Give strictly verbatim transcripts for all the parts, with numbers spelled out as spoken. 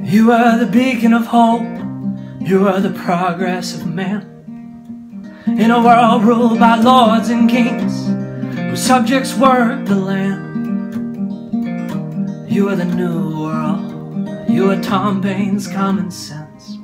You are the beacon of hope, you are the progress of man. In a world ruled by lords and kings, whose subjects work the land. You are the new world, you are Tom Paine's common sense.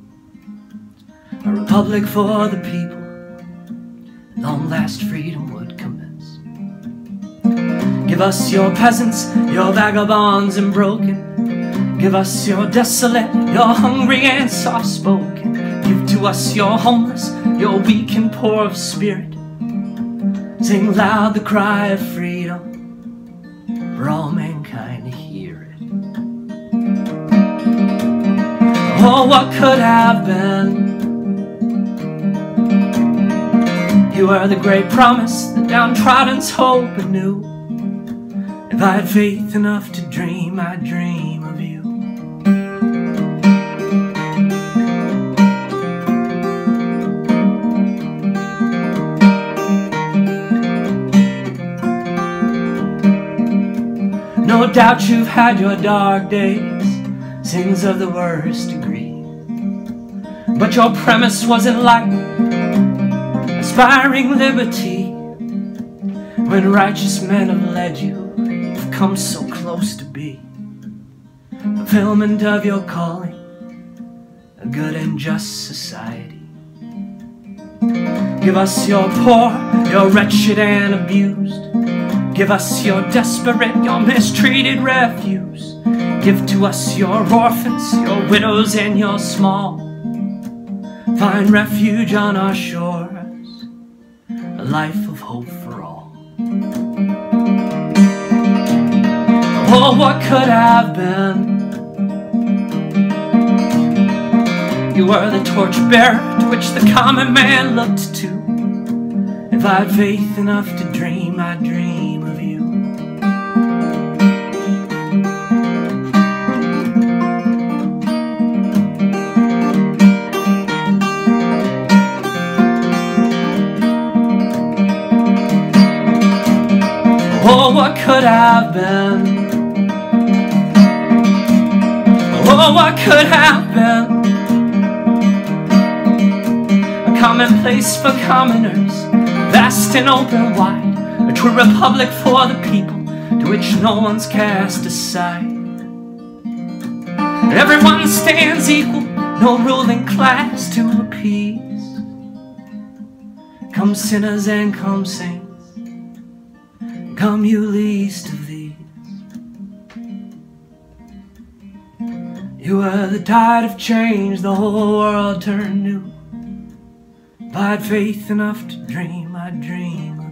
A republic for the people, long last freedom would commence. Give us your peasants, your vagabonds and broken. Give us your desolate, your hungry and soft-spoken. Give to us your homeless, your weak and poor of spirit. Sing loud the cry of freedom for all mankind to hear it. Oh, what could have been? You are the great promise, the downtrodden's hope anew. If I had faith enough to dream, I'd dream of you. No doubt you've had your dark days, sins of the worst degree. But your premise was enlightened, aspiring liberty. When righteous men have led you, you've come so close to be fulfillment of your calling, a good and just society. Give us your poor, your wretched and abused. Give us your desperate, your mistreated refuse. Give to us your orphans, your widows and your small. Find refuge on our shores, a life of hope for all. Oh, what could have been? You were the torchbearer to which the common man looked to. If I had faith enough to dream, I'd dream of you. Oh, what could have been? Oh, what could have been? A commonplace for commoners, vast and open wide, a true republic for the people, to which no one's cast aside. Everyone stands equal, no ruling class to appease. Come sinners and come saints, come you least of these. You are the tide of change, the whole world turned new. If I had faith enough to dream, I'd dream